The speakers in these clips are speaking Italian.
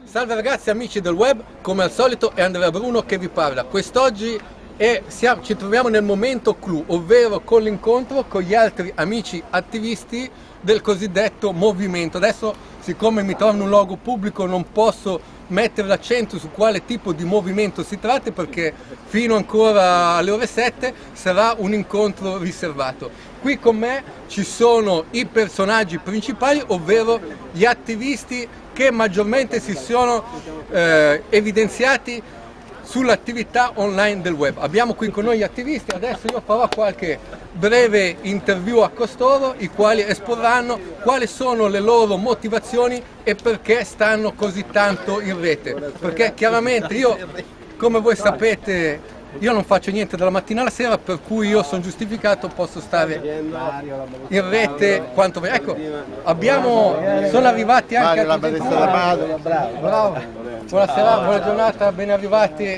Salve ragazzi, amici del web, come al solito è Andrea Bruno che vi parla. Quest'oggi ci troviamo nel momento clou, ovvero con l'incontro con gli altri amici attivisti del cosiddetto movimento. Adesso, siccome mi trovo in un luogo pubblico, non posso mettere l'accento su quale tipo di movimento si tratti, perché fino ancora alle ore 7 sarà un incontro riservato. Qui con me ci sono i personaggi principali, ovvero gli attivisti che maggiormente si sono evidenziati sull'attività online del web. Abbiamo qui con noi gli attivisti, adesso io farò qualche breve interview a costoro, i quali esporranno quali sono le loro motivazioni e perché stanno così tanto in rete. Perché chiaramente io, come voi sapete, io non faccio niente dalla mattina alla sera, per cui io sono giustificato, posso stare in rete quanto voglio. Ecco, sono arrivati anche altri. Bravo. Buonasera, buona giornata, ben arrivati.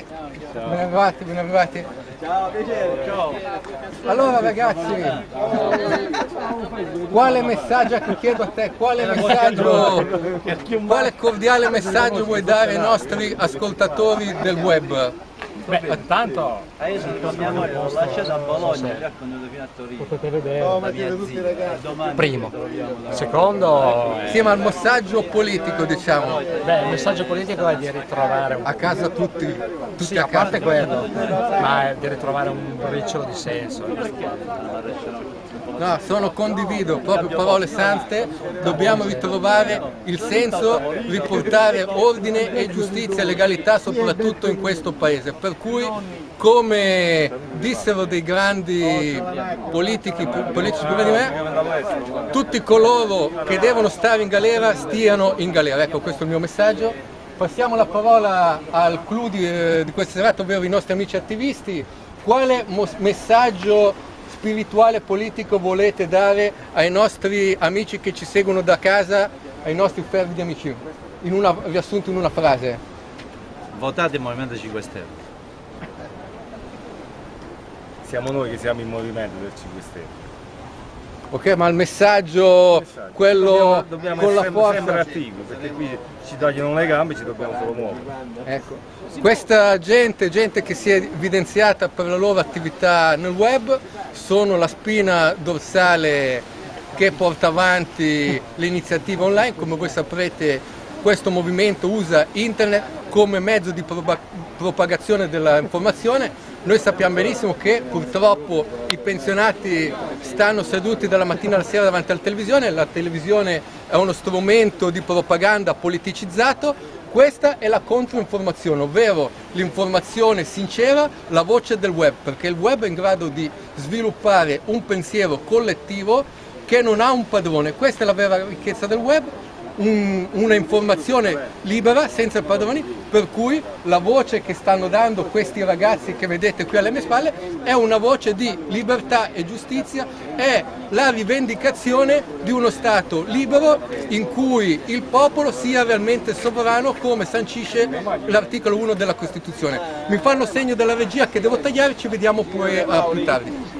Ciao, piacere. Ciao. Allora ragazzi, quale messaggio, chiedo a te, quale cordiale messaggio vuoi dare ai nostri ascoltatori del web? Beh, intanto Io sono mia moglie, l'ho lasciata a Bologna, mi ha condotto fino a Torino. potete vedere. La mia zia, domani Primo. Secondo, Sì, ma il messaggio politico, diciamo, beh, il messaggio politico è di ritrovare a casa tutti sì, a a parte casa. quello, ma è di ritrovare un briciolo di senso. No, condivido, proprio parole sante, dobbiamo ritrovare il senso, riportare ordine e giustizia e legalità soprattutto in questo paese, per cui, come dissero dei grandi politici prima di me, tutti coloro che devono stare in galera stiano in galera. Ecco, questo è il mio messaggio. Passiamo la parola al clou di questa serata, ovvero i nostri amici attivisti. Quale messaggio spirituale politico volete dare ai nostri amici che ci seguono da casa, ai nostri fervidi amici? Riassunto in una frase. Votate il Movimento 5 Stelle. Siamo noi che siamo il movimento del 5 Stelle. Ok, ma il messaggio, quello dobbiamo con la essere forza. sempre attivi, perché qui ci tagliano le gambe, ci dobbiamo solo muovere. Ecco. Questa gente che si è evidenziata per la loro attività nel web, sono la spina dorsale che porta avanti le iniziative online. Come voi saprete, questo movimento usa internet come mezzo di propagazione dell'informazione. Noi sappiamo benissimo che purtroppo i pensionati stanno seduti dalla mattina alla sera davanti alla televisione, la televisione è uno strumento di propaganda politicizzato. Questa è la controinformazione, ovvero l'informazione sincera, la voce del web, perché il web è in grado di sviluppare un pensiero collettivo che non ha un padrone. Questa è la vera ricchezza del web. Una informazione libera, senza padroni, per cui la voce che stanno dando questi ragazzi che vedete qui alle mie spalle è una voce di libertà e giustizia, è la rivendicazione di uno Stato libero in cui il popolo sia realmente sovrano, come sancisce l'articolo 1 della Costituzione. Mi fanno segno della regia che devo tagliare, ci vediamo poi più tardi.